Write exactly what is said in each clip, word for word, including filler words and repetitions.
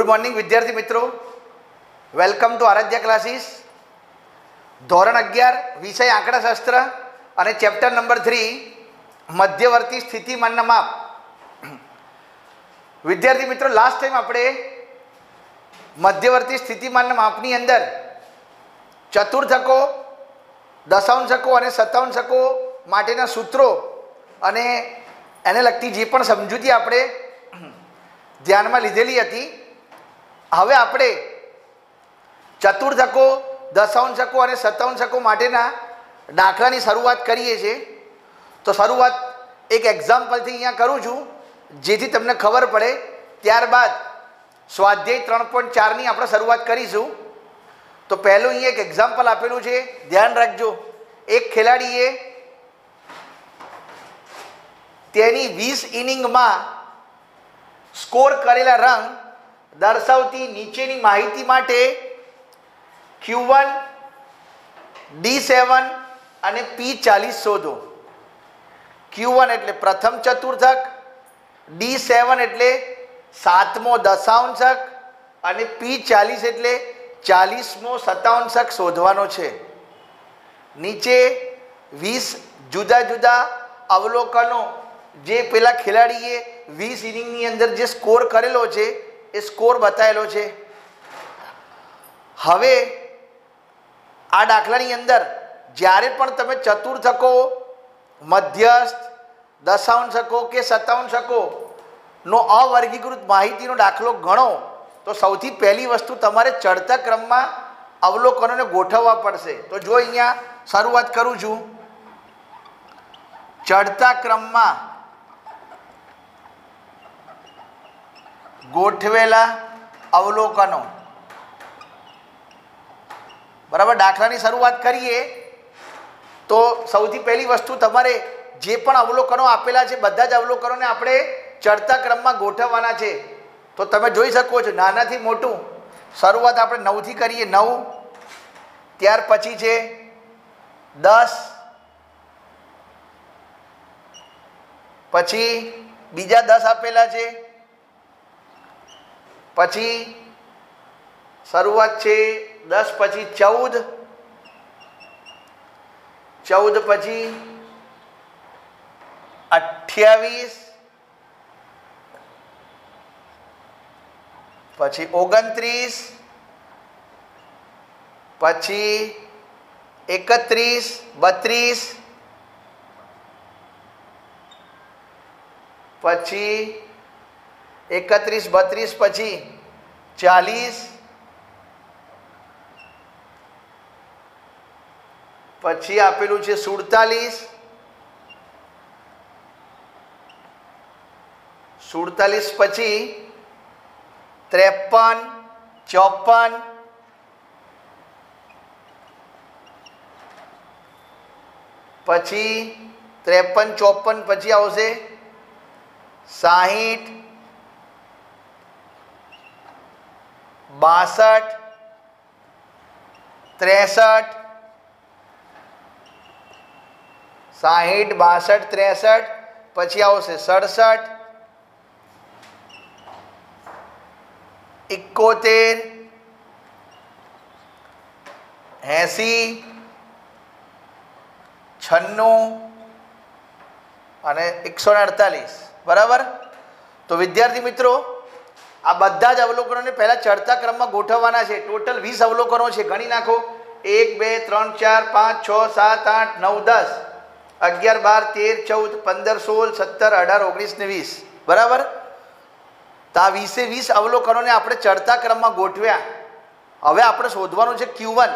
Morning विद्यार्थी मित्रों, welcome to Aaradhya classes. धोरण अगियार विषय आंकड़ाशास्त्र और चैप्टर नंबर थ्री मध्यवर्ती स्थितिमानना माप। विद्यार्थी मित्रों, लास्ट टाइम आपणे मध्यवर्ती स्थितिमानना मापनी अंदर चतुर्थको, दशांशको और शतांशको माटेना सूत्रों अने एने लगती जे पण समजूती आपणे ध्यानमां लीधेली हती। हवे आपणे चतुर्थको, दशांशको और शतांशको माटेना दाखलानी शरूआत करीए छीए। तो शरूआत एक एक्जाम्पल थी अहींया करूँ छूं, जेथी तमने खबर पड़े। त्यारबाद स्वाध्याय त्रण पॉइंट चार नी आपणे शरूआत करीशुं। तो पहलू अहीं एक एक्जाम्पल आपेलू छे, ध्यान राखजो। एक खेलाड़ीए तेनी वीस इनिंग में स्कोर करेला रंग दर्शावती नीचेनी माहिती माटे क्यू वन, डी सेवन अने पी चालीस शोधो। क्यू वन एटले प्रथम चतुर्थक, डी सेवन एटले सातमो दशांशक अने पी चालीस एटले चालीसमो शतांशक शोधवानो छे। नीचे वीस जुदा जुदा अवलोकनों जे पेला खिलाड़ीए वीस इनिंगनी अंदर जे स्कोर करेलो छे ए स्कोर बतायेलो छे। हवे आ दाखलानी अंदर ज्यारे पण तमे चतुर्थको, मध्यस्थ, दशांशको के शतांशको नो अवर्गीकृत माहितीनो दाखलो गणो तो सौथी पहली वस्तु तमारे चढ़ता क्रम में अवलोकनों ने गोठववा पड़शे। तो जो अहींया शरूआत करूँ छूं, चढ़ता क्रम में गोठवेला अवलोकनों, बराबर। दाखलानी शरूआत करिए तो सौथी पहली वस्तु तमारे जे पण अवलोकनों आपेला छे बधा ज अवलोकनों ने आपणे चढ़ता क्रम में गोठववाना छे। तो तमे जोई शको छो नानाथी मोटुं शरूआत आपणे नव थी करीए। नव, त्यार पछी छे दस, पछी बीजा दस आपेला छे, पछी शरूआत छे दस पछी चौद, चौद पछी अठावीस, पछी ओगणत्रीस, पछी एकत्रीस, बत्रीस, पछी एकत्रीस बत्रीस पछी चालीस, पछी आपेलू छे सुड़तालीस, सुड़तालीस पछी त्रेपन, चौपन, पछी त्रेपन चौपन पछी आवशे साहीठ, बासठ, त्रेसठ, साहीठ बासठ त्रेसठ पछी आवशे सड़सठ, इक्कोतेर, एसी, छन्नू और एक सौ अड़तालीस। बराबर। तो विद्यार्थी मित्रों, आ बधा ज अवलोकनों ने पहला चढ़ता क्रम में गोठववाना छे। टोटल वीस अवलोकनों छे, गणी नाखो। एक, बे, त्रण, चार, पांच, छ, सात, आठ, नौ, दस, अगियार, बार, तेर, चौदह, पंदर, सोल, सत्तर, अठार, ओगनीस ने वीस। बराबर। तो आ वीसे वीस अवलोकनों ने आपणे चढ़ता क्रम में गोठव्या। हवे आपणे शोधवानुं छे क्यू वन,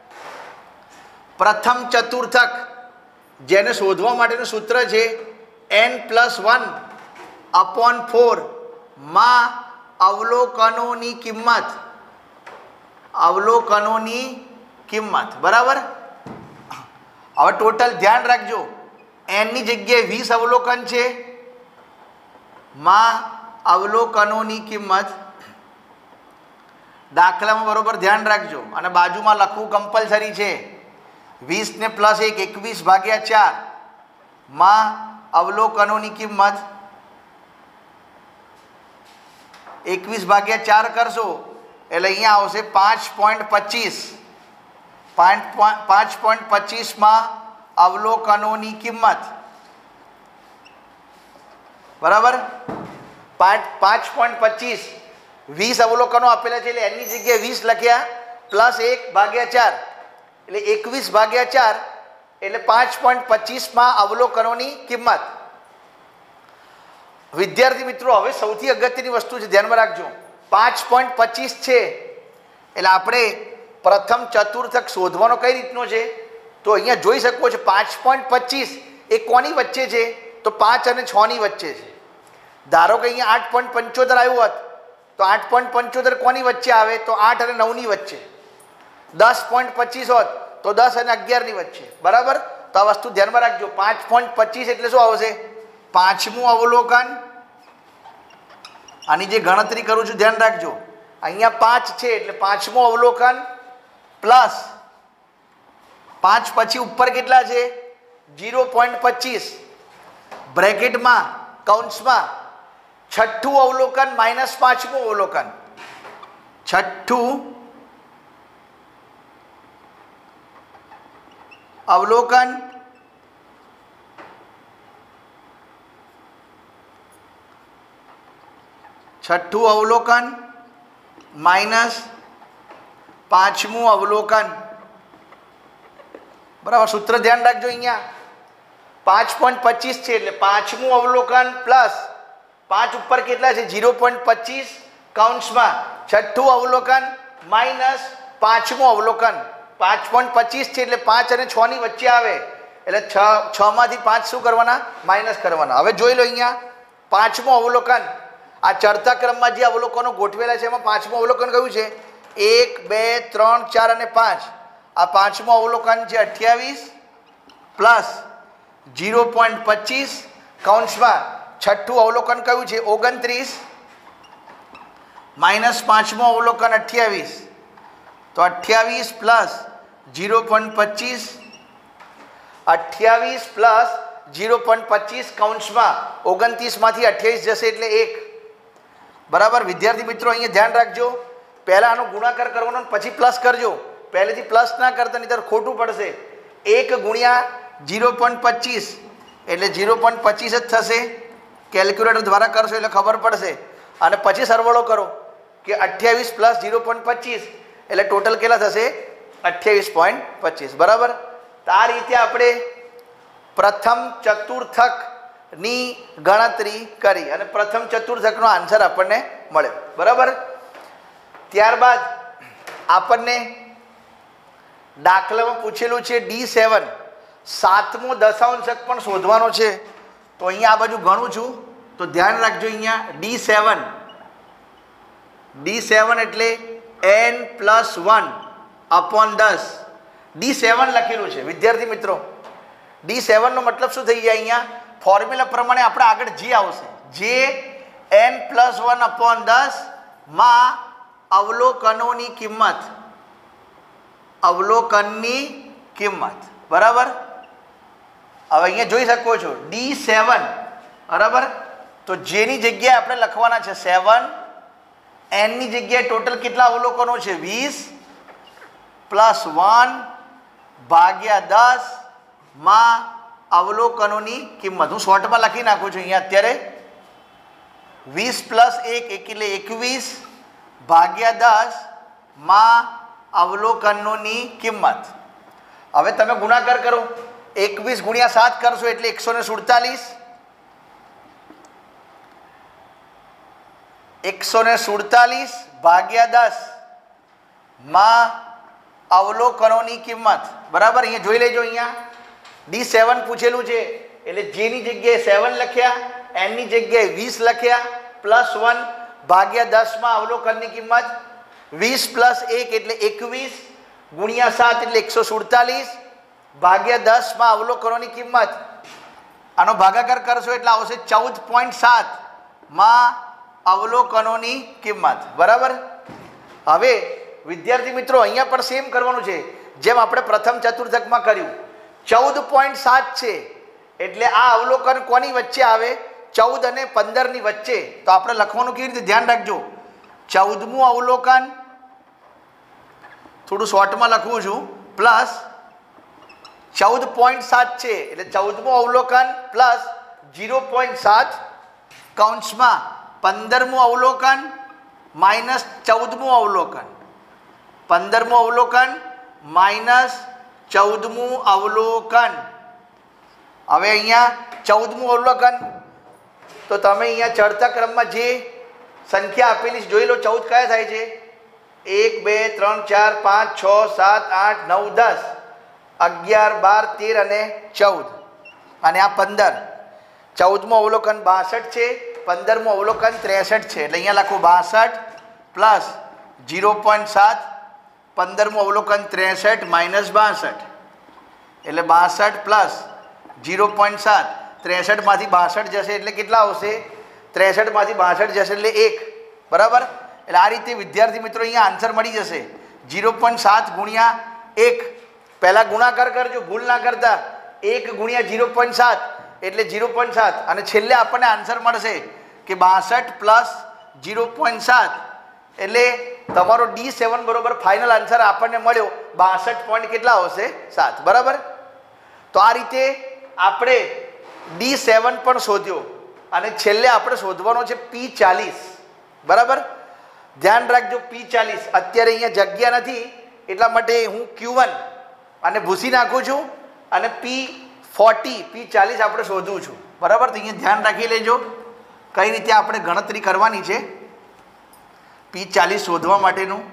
प्रथम चतुर्थक, जेने शोधवा माटेनुं सूत्र छे N plus one upon four मां अवलोकनोनी किंमत, अवलोकनोनी किंमत। बराबर। हवे टोटल ध्यान राखजो, एन नी जग्याए वीस अवलोकन छे, मां अवलोकनोनी किंमत। दाखला में बरोबर ध्यान राखजो अने बाजुमां लखवुं कम्पलसरी छे। वीस ने प्लस एक एकवीस भाग्या चार मां अवलोकनोनी किंमत એકવીસ ભાગ્યા ચાર કરશો એટલે અહીંયા આવશે પાંચ પોઈન્ટ પચીસ. પાંચ પાંચ પોઈન્ટ પચીસમાં અવલોકનોની કિંમત બરાબર. પાંચ પાંચ પોઈન્ટ પચીસ વીસ અવલોકનો આપેલા છે એટલે એની જગ્યાએ વીસ લખ્યા પ્લસ એક ભાગ્યા ચાર એટલે એકવીસ ભાગ્યા ચાર એટલે પાંચ પોઈન્ટ પચીસમાં અવલોકનોની કિંમત. વિદ્યાર્થી મિત્રો હવે સૌથી અગત્યની વસ્તુ છે, ધ્યાનમાં રાખજો. પાંચ પોઈન્ટ પચીસ છે એટલે આપણે પ્રથમ ચતુર્થક શોધવાનો કઈ રીતનો છે તો અહીંયા જોઈ શકો છો પાંચ પોઈન્ટ પચીસ એ કોની વચ્ચે છે તો પાંચ અને છ ની વચ્ચે છે. ધારો કે અહીંયા આઠ પોઈન્ટ પંચોતેર આવ્યું હોત તો આઠ પોઈન્ટ પંચોતેર કોની વચ્ચે આવે તો આઠ અને નવની વચ્ચે. દસ પોઈન્ટ પચીસ હોત તો દસ અને અગિયારની વચ્ચે. બરાબર. તો આ વસ્તુ ધ્યાનમાં રાખજો. પાંચ પોઈન્ટ પચીસ એટલે શું આવશે પાંચમું અવલોકન. આની જે ગણતરી કરું છું ધ્યાન રાખજો. અહીંયા પાંચ છે એટલે પાંચમું અવલોકન પ્લસ પાંચ પછી ઉપર કેટલા છે ઝીરો પોઈન્ટ પચીસ બ્રેકેટમાં કૌંસમાં છઠ્ઠું અવલોકન માઇનસ પાંચમું અવલોકન. છઠ્ઠું અવલોકન છઠ્ઠું અવલોકન માઇનસ પાંચમું અવલોકન. બરાબર. સૂત્ર ધ્યાન રાખજો. અહીંયા પાંચ પોઈન્ટ પચીસ છે એટલે પાંચમું અવલોકન પ્લસ પાંચ ઉપર કેટલા છે ઝીરો પોઈન્ટ પચીસ કૌંસમાં છઠ્ઠું અવલોકન માઇનસ પાંચમું અવલોકન. પાંચ પોઈન્ટ પચીસ છે એટલે પાંચ અને છ ની વચ્ચે આવે એટલે છ છ માંથી પાંચ શું કરવાના માઇનસ કરવાના. હવે જોઈ લો અહીંયા પાંચમું અવલોકન આ ચડતા ક્રમમાં જે અવલોકનો ગોઠવેલા છે એમાં પાંચમું અવલોકન કયું છે એક બે ત્રણ ચાર અને પાંચ. આ પાંચમું અવલોકન છે અઠ્યાવીસ પ્લસ ઝીરો પોઈન્ટ પચીસ કૌંસમાં છઠ્ઠું અવલોકન કયું છે ઓગણત્રીસ માઇનસ પાંચમું અવલોકન અઠ્યાવીસ. તો અઠ્યાવીસ પ્લસ ઝીરો પોઈન્ટ પચીસ અઠ્યાવીસ પ્લસ ઝીરો પોઈન્ટ પચીસ કૌંસમાં ઓગણત્રીસમાંથી અઠ્યાવીસ જશે એટલે એક. બરાબર. વિદ્યાર્થી મિત્રો અહીંયા ધ્યાન રાખજો. પહેલાં આનો ગુણાકાર કરવાનો પછી પ્લસ કરજો. પહેલેથી પ્લસ ના કરતા નહીં તો ખોટું પડશે. એક ગુણ્યા ઝીરો પોઈન્ટ પચીસ એટલે ઝીરો પોઈન્ટ પચીસ જ થશે. કેલ્ક્યુલેટર દ્વારા કરશો એટલે ખબર પડશે. અને પછી સરવાળો કરો કે અઠ્યાવીસ પ્લસ ઝીરો પોઈન્ટ પચીસ એટલે ટોટલ કેટલા થશે અઠ્યાવીસ પોઈન્ટ પચીસ. બરાબર. તો આ રીતે આપણે પ્રથમ ચતુર્થકની ગણતરી કરી અને પ્રથમ ચતુર્થકનો આન્સર આપણને મળ્યો. બરાબર. ત્યારબાદ આપણને દાખલામાં પૂછેલું છે ડી સેવન સાતમો દશાંશક પણ શોધવાનો છે. તો અહીંયા આ બાજુ ગણું છું તો ધ્યાન રાખજો. અહીંયા ડી સેવન ડી સેવન એટલે એન પ્લસ વન અપોન દસ. ડી સેવન લખેલું છે વિદ્યાર્થી મિત્રો. ડી સેવનનો મતલબ શું થઈ જાય અહીંયા ફોર્મ્યુલા પ્રમાણે આપણે આગળ જે આવશે જે એન પ્લસ વન અપોન દસ માં અવલોકનોની કિંમત અવલોકનની કિંમત. બરાબર. હવે અહીંયા જોઈ શકો છો ડી સેવન. બરાબર. તો જેની જગ્યાએ આપણે લખવાના છે સેવન એનની જગ્યાએ ટોટલ કેટલા અવલોકનો છે વીસ પ્લસ વન ભાગ્યા દસ માં અવલોકનોની કિંમત. હું શોર્ટમાં લખી નાખું છું અહીંયા અત્યારે વીસ પ્લસ એક એટલે એકવીસ ભાગ્યા દસ માં અવલોકનોની કિંમત. હવે તમે ગુણાકાર કરો. એકવીસ ગુણ્યા સાત કરશો એટલે એકસો ને સુડતાલીસ એકસો ને સુડતાલીસ ભાગ્યા દસ માં અવલોકનોની કિંમત. બરાબર. અહીંયા જોઈ લેજો. અહીંયા ડી સેવન પૂછેલું છે એટલે જેની જગ્યાએ સેવન લખ્યા એનની જગ્યાએ વીસ લખ્યા પ્લસ વન ભાગ્યા દસમાં અવલોકનની કિંમત વીસ પ્લસ એક એટલે એકવીસ ગુણ્યા સાત એટલે એકસો સુડતાલીસ ભાગ્યા દસમાં અવલોકનોની કિંમત. આનો ભાગાકાર કરશો એટલે આવશે ચૌદ પોઈન્ટ સાત માં અવલોકનોની કિંમત. બરાબર. હવે વિદ્યાર્થી મિત્રો અહીંયા પણ સેમ કરવાનું છે જેમ આપણે પ્રથમ ચતુર્થકમાં કર્યું. ચૌદ પોઈન્ટ સાત છે એટલે આ અવલોકન કોની વચ્ચે આવે ચૌદ અને પંદરની વચ્ચે, તો આપણે લખવાનું કેવી રીતે ધ્યાન રાખજો. ચૌદમું અવલોકન, થોડું શોર્ટમાં લખું છું, પ્લસ ચૌદ પોઈન્ટ સાત છે એટલે ચૌદમું અવલોકન પ્લસ ઝીરો પોઈન્ટ સાત કૌંસમાં પંદરમું અવલોકન માઇનસ ચૌદમું અવલોકન, પંદરમું અવલોકન માઇનસ ચૌદમું અવલોકન. હવે અહીંયા ચૌદમું અવલોકન, તો તમે અહીંયા ચડતા ક્રમમાં જે સંખ્યા આપેલી જોઈ લો. ચૌદ કયા થાય છે? એક બે ત્રણ ચાર પાંચ છ સાત આઠ નવ દસ અગિયાર બાર તેર અને ચૌદ, અને આ પંદર. ચૌદમું અવલોકન બાસઠ છે, પંદરમું અવલોકન ત્રેસઠ છે, એટલે અહીંયા લખો બાસઠ પ્લસ ઝીરો પોઈન્ટ સાત, પંદરમું અવલોકન ત્રેસઠ માઇનસ બાસઠ, એટલે બાસઠ પ્લસ ઝીરો પોઈન્ટ સાત, ત્રેસઠમાંથી બાસઠ જશે એટલે કેટલા આવશે? ત્રેસઠમાંથી બાસઠ જશે એટલે એક, બરાબર. એટલે આ રીતે વિદ્યાર્થી મિત્રો અહીંયા આન્સર મળી જશે. ઝીરો પોઈન્ટ સાત ગુણ્યા એક, પહેલાં ગુણાકાર કરજો, ભૂલ ના કરતા. એક ગુણ્યા ઝીરો પોઈન્ટ સાત એટલે ઝીરો પોઈન્ટ સાત, અને છેલ્લે આપણને આન્સર મળશે કે બાસઠ પ્લસ ઝીરો પોઈન્ટ સાત, એટલે તમારો ડી સેવન બરોબર ફાઇનલ આન્સર આપણને મળ્યો બાસઠ પોઈન્ટ કેટલા આવશે? સાત, બરાબર. તો આ રીતે આપણે ડી સેવન પણ શોધ્યો, અને છેલ્લે આપણે શોધવાનો છે પી ચાલીસ, બરાબર. ધ્યાન રાખજો, પી ચાલીસ અત્યારે અહીંયા જગ્યા નથી એટલા માટે હું ક્યુ વન અને ભૂસી નાખું છું, અને પી ફોર્ટી પી ચાલીસ આપણે શોધું છું, બરાબર. તો અહીંયા ધ્યાન રાખી લેજો કઈ રીતે આપણે ગણતરી કરવાની છે પી ચાલીસ શોધવા માટેનું.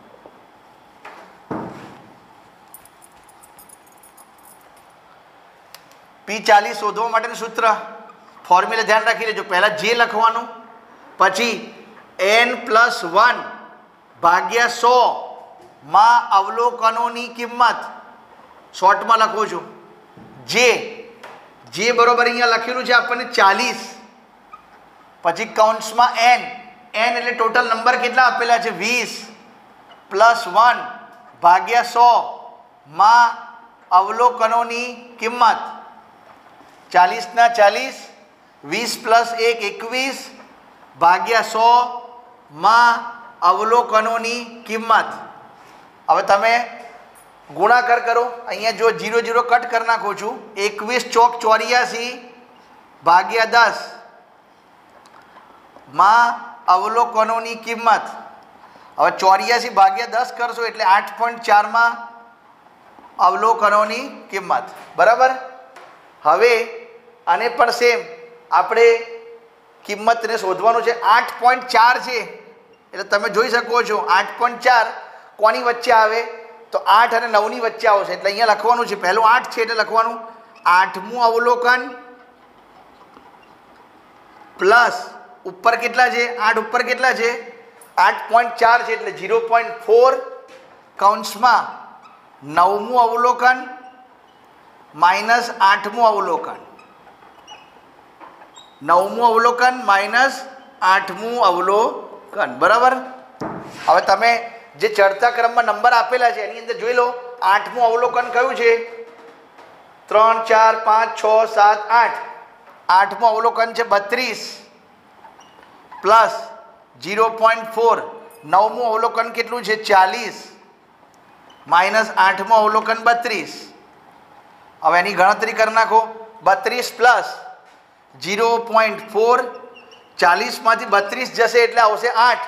પી ચાલીસ શોધવા માટેનું સૂત્ર, ફોર્મ્યુલા ધ્યાન રાખી લેજો. પહેલાં જે લખવાનું, પછી એન પ્લસ વન ભાગ્યા સો માં અવલોકનોની કિંમત, શોર્ટમાં લખું છું. જે જે બરોબર અહીંયા લખેલું છે આપણને ચાલીસ, પછી કૌંસમાં એન, એન એટલે ટોટલ નંબર કેટલા આપેલા છે? વીસ પ્લસ વન ભાગ્યા સો માં અવલોકનોની કિંમત, ચાલીસના ચાલીસ, વીસ પ્લસ એક એકવીસ ભાગ્યા સો માં અવલોકનોની કિંમત. હવે તમે ગુણાકાર કરો, અહીંયા જો જીરો જીરો કટ કરી નાખું છું. એકવીસ ચોક ચોર્યાસી ભાગ્યા દસ માં અવલોકનોની કિંમત. હવે ચોર્યાસી ભાગ્યા દસ કરશો એટલે આઠ પોઈન્ટ ચારમાં અવલોકનોની કિંમત, બરાબર. હવે આને પણ સેમ આપણે કિંમતને શોધવાનું છે. આઠ પોઈન્ટ ચાર છે એટલે તમે જોઈ શકો છો આઠ પોઈન્ટ ચાર કોની વચ્ચે આવે? તો આઠ અને નવની વચ્ચે આવશે, એટલે અહીંયા લખવાનું છે. પહેલું આઠ છે એટલે લખવાનું આઠમું અવલોકન પ્લસ ઉપર કેટલા છે? આઠ ઉપર કેટલા છે? આઠ પોઈન્ટ ચાર છે એટલે ઝીરો પોઈન્ટ ફોર કૌંસમાં નવમું અવલોકન માઇનસ આઠમું અવલોકન, નવમું અવલોકન માઇનસ આઠમું અવલોકન, બરાબર. હવે તમે જે ચડતા ક્રમમાં નંબર આપેલા છે એની અંદર જોઈ લો. આઠમું અવલોકન કયું છે? ત્રણ ચાર પાંચ છ સાત આઠ. આઠમું અવલોકન છે બત્રીસ પ્લસ ઝીરો પોઈન્ટ ફોર. નવમું અવલોકન કેટલું છે? ચાલીસ માઇનસ આઠમું અવલોકન બત્રીસ. હવે એની ગણતરી કરી નાખો. બત્રીસ પ્લસ ઝીરો પોઈન્ટ ફોર, ચાલીસમાંથી બત્રીસ જશે એટલે આવશે આઠ.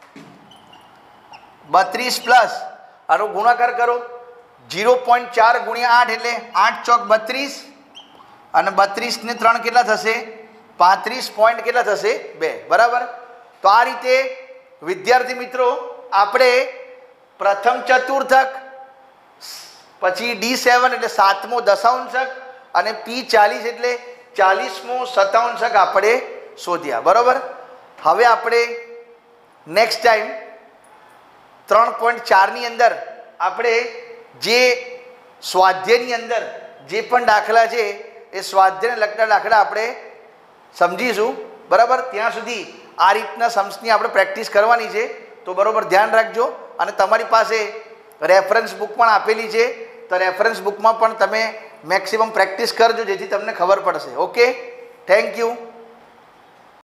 બત્રીસ પ્લસ આનો ગુણાકાર કરો, ઝીરો પોઈન્ટ ચાર ગુણ્યા આઠ એટલે આઠ ચોક બત્રીસ, અને બત્રીસ ને ત્રણ કેટલા થશે? પાંત્રીસ પોઈન્ટ કેટલા થશે? બે, બરાબર. તો આ રીતે વિદ્યાર્થી મિત્રો આપણે પ્રથમ ચતુર્થક, પછી ડી સેવન એટલે સાતમો દશાંશક, અને પી ચાલીસ એટલે ચાલીસમો શતાંશક આપણે શોધ્યા, બરાબર. હવે આપણે નેક્સ્ટ ટાઈમ ત્રણ પોઈન્ટ ચારની અંદર આપણે જે સ્વાધ્યાયની અંદર જે પણ દાખલા છે એ સ્વાધ્યાયને લગતા દાખલા આપણે સમજીશું, બરાબર. ત્યાં સુધી આ રીતના સમ્સની આપણે પ્રેક્ટિસ કરવાની છે, તો બરાબર ધ્યાન રાખજો. અને તમારી પાસે રેફરન્સ બુક પણ આપેલી છે, તો રેફરન્સ બુકમાં પણ તમે મેક્સિમમ પ્રેક્ટિસ કરજો જેથી તમને ખબર પડશે. Okay, thank you.